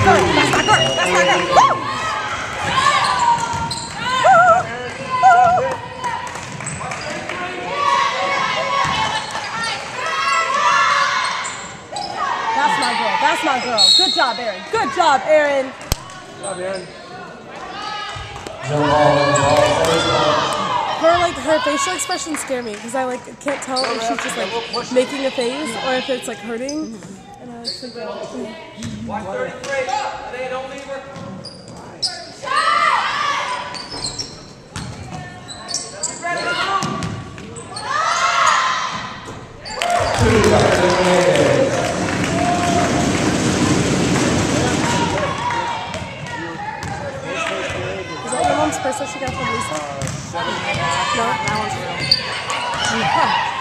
good. That's not good. That's not good. Woo! That's my girl. That's my girl. Good job, Erin. Good job, Erin. Good job, Erin. Her facial expressions scare me because I can't tell if she's just making a face or if it's hurting. And I was thinking, watch 33. Don't leave her. Is that your mom's purse that she got from Lisa? 7.5. No, that one's real.